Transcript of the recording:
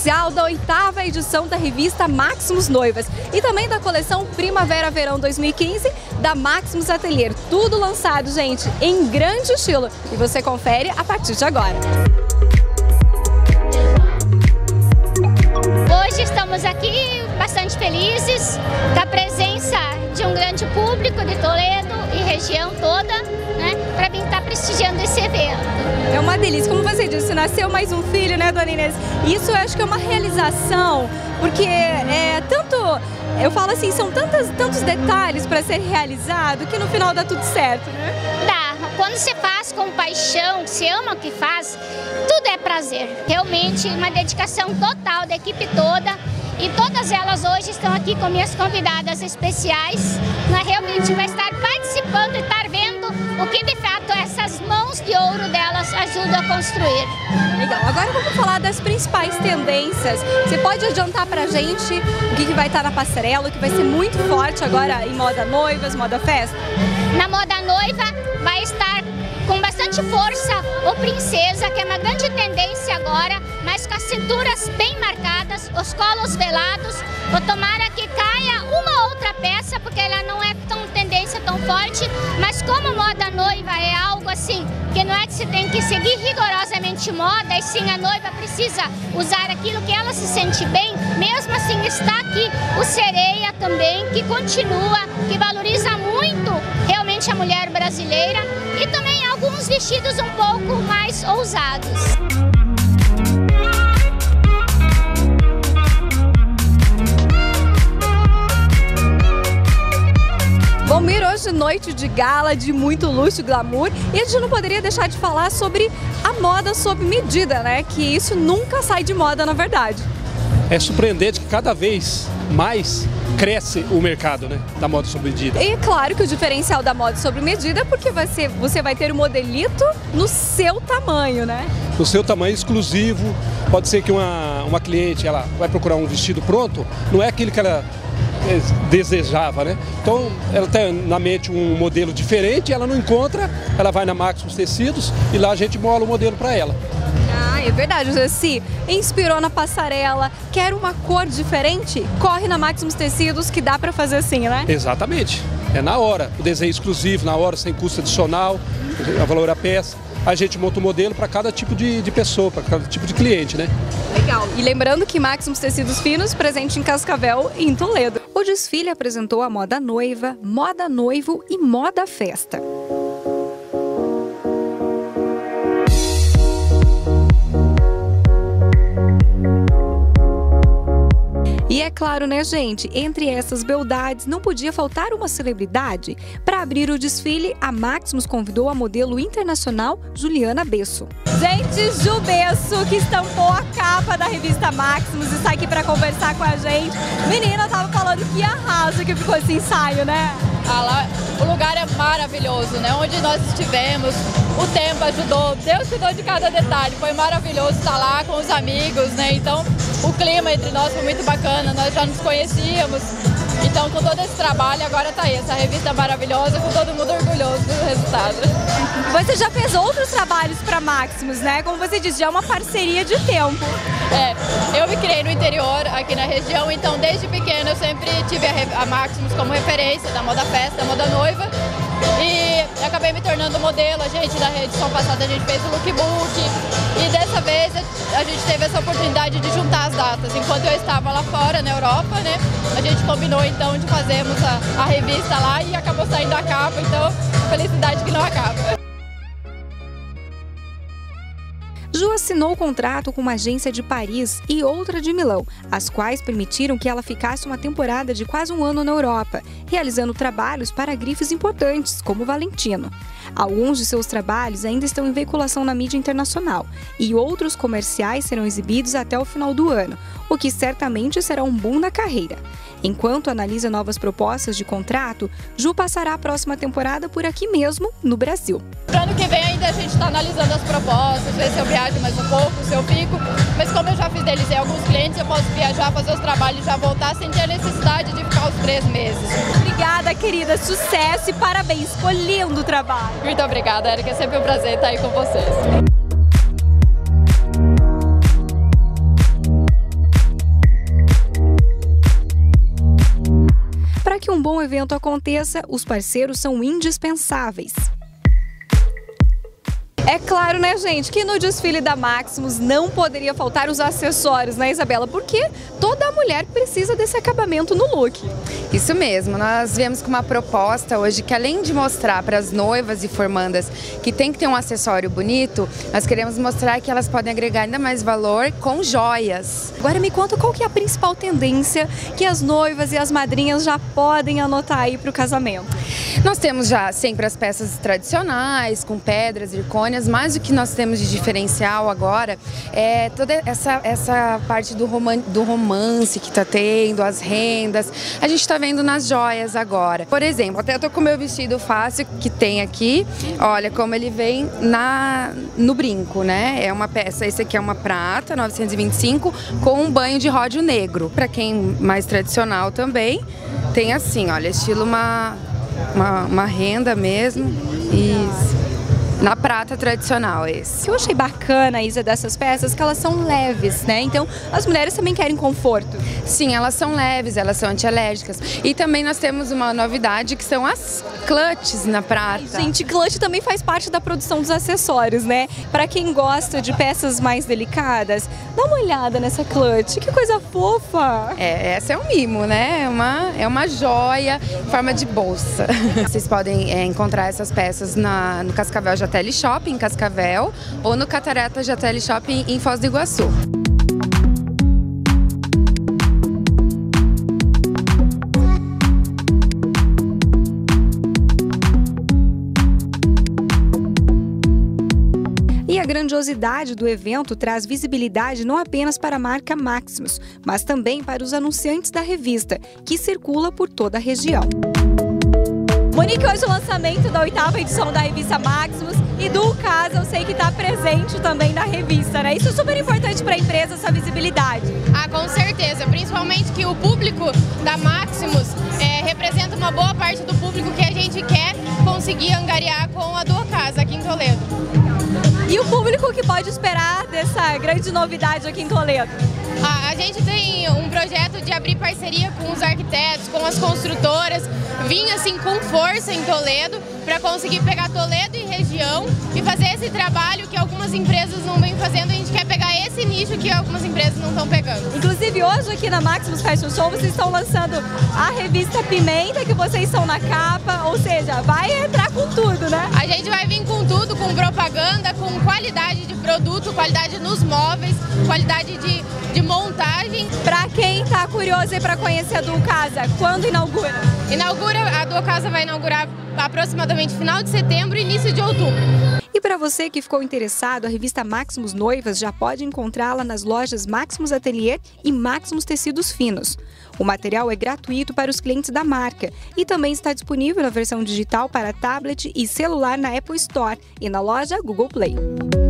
especial da 8ª edição da revista Maximus Noivas e também da coleção Primavera-Verão 2015 da Maximus Atelier. Tudo lançado, gente, em grande estilo. E você confere a partir de agora. Hoje estamos aqui bastante felizes da presença de um grande público de Toledo e região toda, né, para vir estar prestigiando esse evento. É uma delícia, como você disse, nasceu mais um filho, né, dona Inês? Isso eu acho que é uma realização, porque eu falo assim, são tantos detalhes para ser realizado que no final dá tudo certo, né? Dá, quando você faz com paixão, se ama o que faz, tudo é prazer. Realmente uma dedicação total da equipe toda. E todas elas hoje estão aqui com minhas convidadas especiais. Nós realmente vai estar participando e estar vendo o que de fato essas mãos de ouro delas ajudam a construir. Legal, agora vamos falar das principais tendências. Você pode adiantar pra gente o que vai estar na passarela, o que vai ser muito forte agora em moda noivas, moda festa? Na moda noiva vai estar com bastante força o Princesa, que é uma grande tendência agora, mas com as cinturas bem marcadas, os colos velados. Vou tomara que caia uma outra peça, porque ela não é tão tendência tão forte, mas como moda noiva é algo assim, que não é que se tem que seguir rigorosamente moda, e sim a noiva precisa usar aquilo que ela se sente bem, mesmo assim está aqui o Sereia também, que continua, que valoriza muito realmente a mulher brasileira, e também alguns vestidos um pouco mais ousados. Valmir, hoje noite de gala, de muito luxo e glamour, e a gente não poderia deixar de falar sobre a moda sob medida, né? Que isso nunca sai de moda, na verdade. É surpreendente que cada vez mais cresce o mercado, né, da moda sob medida. E é claro que o diferencial da moda sob medida é porque você vai ter o modelito no seu tamanho, né? No seu tamanho exclusivo. Pode ser que uma cliente ela vai procurar um vestido pronto, não é aquele que ela desejava, né? Então ela tem na mente um modelo diferente, ela não encontra, ela vai na Maximus Tecidos e lá a gente mola o modelo para ela. Ah, é verdade, você se inspirou na passarela, quer uma cor diferente? Corre na Maximus Tecidos que dá para fazer assim, né? Exatamente, é na hora, o desenho exclusivo, na hora, sem custo adicional, a valor a peça. A gente monta um modelo para cada tipo de pessoa, para cada tipo de cliente, né? Legal. E lembrando que Maximus Tecidos Finos, presente em Cascavel e em Toledo. O desfile apresentou a moda noiva, moda noivo e moda festa. E é claro, né, gente? Entre essas beldades não podia faltar uma celebridade. Para abrir o desfile, a Maximus convidou a modelo internacional Juliana Besso. Gente, Ju Besso, que estampou a capa da revista Maximus, está aqui para conversar com a gente. Menina, tava falando que arrasa que ficou esse ensaio, né? O lugar é maravilhoso, né? Onde nós estivemos, o tempo ajudou, Deus cuidou de cada detalhe, foi maravilhoso estar lá com os amigos, né? Então o clima entre nós foi muito bacana, nós já nos conhecíamos, então com todo esse trabalho agora tá aí, essa revista maravilhosa, com todo mundo orgulhoso do resultado. Você já fez outros trabalhos para Maximus, né? Como você disse, já é uma parceria de tempo. Eu me criei no interior, aqui na região, então desde pequena eu sempre tive a Maximus como referência da moda festa, da moda noiva, e acabei me tornando modelo. A gente, na edição passada, a gente fez o lookbook, e dessa vez a gente teve essa oportunidade de juntar as datas. Enquanto eu estava lá fora, na Europa, né, a gente combinou então de fazermos a revista lá e acabou saindo a capa, então felicidade que não acaba. Ju assinou o contrato com uma agência de Paris e outra de Milão, as quais permitiram que ela ficasse uma temporada de quase um ano na Europa, realizando trabalhos para grifes importantes, como Valentino. Alguns de seus trabalhos ainda estão em veiculação na mídia internacional e outros comerciais serão exibidos até o final do ano, o que certamente será um boom na carreira. Enquanto analisa novas propostas de contrato, Ju passará a próxima temporada por aqui mesmo, no Brasil. Para ano que vem ainda a gente está analisando as propostas, ver se eu viajo mais um pouco, se eu fico. Mas como eu já fidelizei alguns clientes, eu posso viajar, fazer os trabalhos e já voltar sem ter a necessidade de ficar os 3 meses. Obrigada, querida. Sucesso e parabéns. Ficou lindo o trabalho. Muito obrigada, Érica. É sempre um prazer estar aí com vocês. bom evento aconteça, os parceiros são indispensáveis. É claro, né, gente, que no desfile da Maximus não poderia faltar os acessórios, né, Isabela? Porque toda mulher precisa desse acabamento no look. Isso mesmo, nós viemos com uma proposta hoje que, além de mostrar para as noivas e formandas que tem que ter um acessório bonito, nós queremos mostrar que elas podem agregar ainda mais valor com joias. Agora me conta qual que é a principal tendência que as noivas e as madrinhas já podem anotar aí para o casamento. Nós temos já sempre as peças tradicionais, com pedras, zircônias, mas o que nós temos de diferencial agora é toda essa parte do romance que está tendo, as rendas. A gente está vendo nas joias agora. Por exemplo, até eu tô com o meu vestido fácil que tem aqui. Olha como ele vem no brinco, né? É uma peça, esse aqui é uma prata, 925, com um banho de ródio negro. Para quem mais tradicional também, tem assim, olha, estilo uma renda mesmo. Isso. Na prata tradicional, esse. O que eu achei bacana, Isa, dessas peças, que elas são leves, né? Então, as mulheres também querem conforto. Sim, elas são leves, elas são antialérgicas. E também nós temos uma novidade que são as clutches na prata. Ai, gente, clutch também faz parte da produção dos acessórios, né? Para quem gosta de peças mais delicadas, dá uma olhada nessa clutch. Que coisa fofa! Essa é um mimo, né? É uma joia em forma de bolsa. Vocês podem encontrar essas peças no Cascavel Jatelli Shopping, em Cascavel, ou no Catarata Jatelli Shopping, em Foz do Iguaçu. E a grandiosidade do evento traz visibilidade não apenas para a marca Maximus, mas também para os anunciantes da revista, que circula por toda a região. Monique, hoje o lançamento da 8ª edição da revista Maximus e do Casa, eu sei que está presente também na revista, né? Isso é super importante para a empresa, essa visibilidade. Ah, com certeza, principalmente que o público da Maximus representa uma boa parte do público que a gente quer conseguir angariar com a do Casa aqui em Toledo. E o público que pode esperar dessa grande novidade aqui em Toledo? A gente tem um projeto de abrir parceria com os arquitetos, com as construtoras, vir assim com força em Toledo para conseguir pegar Toledo e região e fazer esse trabalho que algumas empresas não vêm fazendo. A gente quer pegar esse nicho que algumas empresas não estão pegando. Inclusive hoje aqui na Maximus Fashion Show vocês estão lançando a revista Pimenta, que vocês são na capa, ou seja, vai entrar com tudo, né? A gente vai vir com tudo, com propaganda, com qualidade de produto, qualidade nos móveis, qualidade de montagem. Para quem está curioso e para conhecer a do Casa, quando inaugura? A do Casa vai inaugurar aproximadamente final de setembro e início de outubro. E para você que ficou interessado, a revista Maximus Noivas já pode encontrá-la nas lojas Maximus Atelier e Maximus Tecidos Finos. O material é gratuito para os clientes da marca e também está disponível na versão digital para tablet e celular na Apple Store e na loja Google Play.